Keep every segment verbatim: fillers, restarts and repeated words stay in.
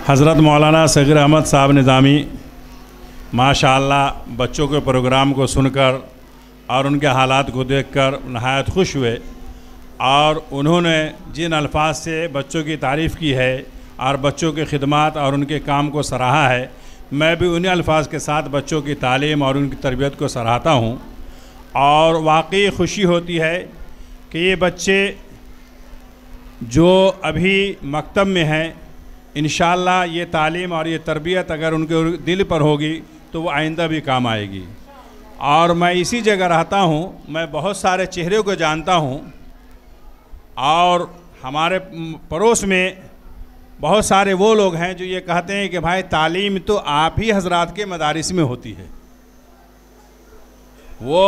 حضرت مولانا صغیر احمد صاحب نظامی ماشاءاللہ بچوں کے پروگرام کو سن کر اور ان کے حالات کو دیکھ کر نہایت خوش ہوئے، اور انہوں نے جن الفاظ سے بچوں کی تعریف کی ہے اور بچوں کی خدمات اور ان کے کام کو سراہا ہے، میں بھی انہی الفاظ کے ساتھ بچوں کی تعلیم اور ان کی تربیت کو سراہتا ہوں۔ اور واقعی خوشی ہوتی ہے کہ یہ بچے جو ابھی مکتب میں ہیں، انشاءاللہ یہ تعلیم اور یہ تربیت اگر ان کے دل پر ہوگی تو وہ آئندہ بھی کام آئے گی۔ اور میں اسی جگہ رہتا ہوں، میں بہت سارے چہروں کو جانتا ہوں، اور ہمارے پڑوس میں بہت سارے وہ لوگ ہیں جو یہ کہتے ہیں کہ بھائی تعلیم تو آپ ہی حضرات کے مدارس میں ہوتی ہے۔ وہ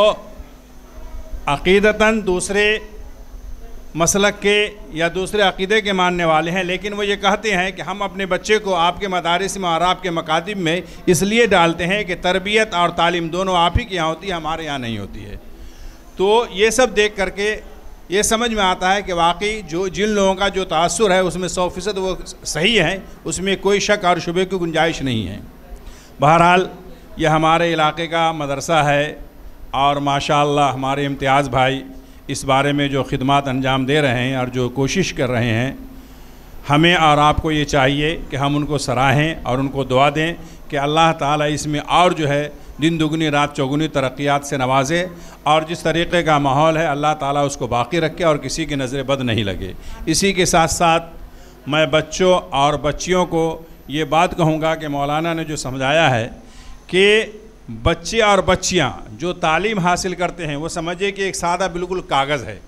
عقیدتاً دوسرے مسلک کے یا دوسرے عقیدے کے ماننے والے ہیں، لیکن وہ یہ کہتے ہیں کہ ہم اپنے بچے کو آپ کے مدارس میں اور آپ کے مکاتب میں اس لیے ڈالتے ہیں کہ تربیت اور تعلیم دونوں آپ ہی کے یہاں ہوتی ہے، ہمارے یہاں نہیں ہوتی ہے۔ تو یہ سب دیکھ کر کے یہ سمجھ میں آتا ہے کہ واقعی جو جن لوگوں کا جو تاثر ہے اس میں سو فیصد وہ صحیح ہے، اس میں کوئی شک اور شبہ کی گنجائش نہیں ہے۔ بہرحال یہ ہمارے علاقے کا مدرسہ ہے، اور ماشاءاللہ ہمارے امتیاز بھائی اس بارے میں جو خدمات انجام دے رہے ہیں اور جو کوشش کر رہے ہیں، ہمیں اور آپ کو یہ چاہیے کہ ہم ان کو سراہیں اور ان کو دعا دیں کہ اللہ تعالیٰ اس میں اور جو ہے دن دگنی رات چوگنی ترقیات سے نوازے، اور جس طریقے کا ماحول ہے اللہ تعالیٰ اس کو باقی رکھے اور کسی کی نظر بد نہیں لگے۔ اسی کے ساتھ ساتھ میں بچوں اور بچیوں کو یہ بات کہوں گا کہ مولانا نے جو سمجھایا ہے کہ بچے اور بچیاں جو تعلیم حاصل کرتے ہیں وہ سمجھے کہ ایک سادہ بالکل کاغذ ہے،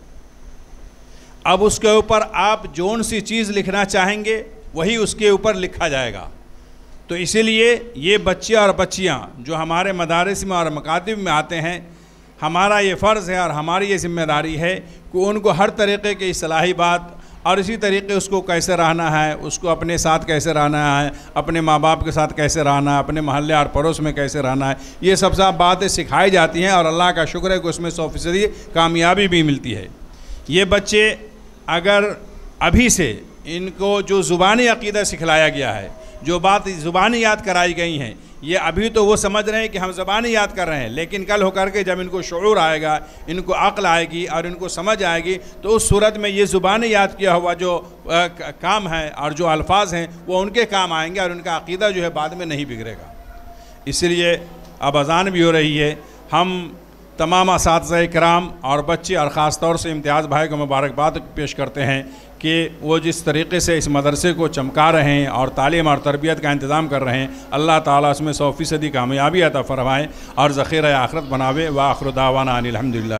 اب اس کے اوپر آپ جون سی چیز لکھنا چاہیں گے وہی اس کے اوپر لکھا جائے گا۔ تو اسی لیے یہ بچے اور بچیاں جو ہمارے مدارس میں اور مکاتب میں آتے ہیں، ہمارا یہ فرض ہے اور ہماری یہ ذمہ داری ہے کہ ان کو ہر طریقے کی اصلاحی بات اور اسی طریقے اس کو کیسے رہنا ہے، اس کو اپنے ساتھ کیسے رہنا ہے، اپنے ماں باپ کے ساتھ کیسے رہنا ہے، اپنے محلے اور پڑوس میں کیسے رہنا ہے، یہ سب سب باتیں سکھائی جاتی ہیں، اور اللہ کا شکر ہے کہ اس میں سو فیصدی کامیابی بھی ملتی ہے۔ یہ بچے اگر ابھی سے ان کو جو زبانی عقیدہ سکھلایا گیا ہے، جو بات زبانی یاد کرائی گئی ہیں، یہ ابھی تو وہ سمجھ رہے ہیں کہ ہم زبانی یاد کر رہے ہیں، لیکن کل ہو کر کے جب ان کو شعور آئے گا، ان کو عقل آئے گی اور ان کو سمجھ آئے گی، تو اس صورت میں یہ زبانی یاد کیا ہوا جو کام ہے اور جو الفاظ ہیں وہ ان کے کام آئیں گے، اور ان کا عقیدہ جو ہے بعد میں نہیں بگڑے گا۔ اس لیے اب اذان بھی ہو رہی ہے، ہم تمام اساتذہ کرام اور بچے اور خاص طور سے امتیاز بھائی کو مبارکباد پیش کرتے ہیں کہ وہ جس طریقے سے اس مدرسے کو چمکا رہے ہیں اور تعلیم اور تربیت کا انتظام کر رہے ہیں، اللہ تعالیٰ اس میں سو فیصدی کامیابی عطا فرمائے اور ذخیرہ آخرت بناوے۔ وآخر دعوانا ان الحمدللہ۔